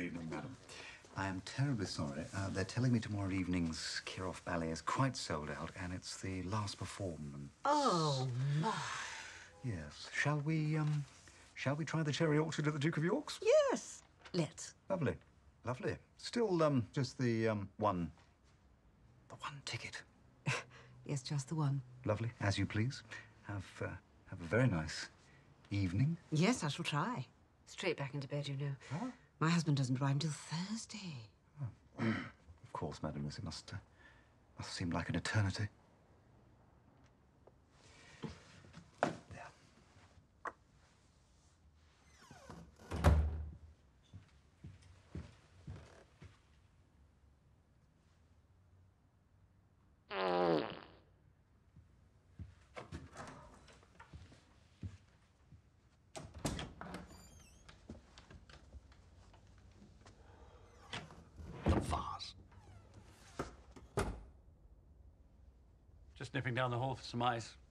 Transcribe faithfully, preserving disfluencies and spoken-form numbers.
evening, madam. I am terribly sorry. Uh, they're telling me tomorrow evening's Kirov Ballet is quite sold out, and it's the last performance. Oh, my. Yes. Shall we, um, shall we try the Cherry Orchard at the Duke of York's? Yes, let's. Lovely. Lovely. Still, um, just the, um, one... the one ticket. Yes, just the one. Lovely. As you please. Have, uh, have a very nice evening. Yes, I shall try. Straight back into bed, you know. Huh? My husband doesn't arrive until Thursday. Oh. Of course, madam, it must, uh, must seem like an eternity. There. The vase. Just nipping down the hall for some ice.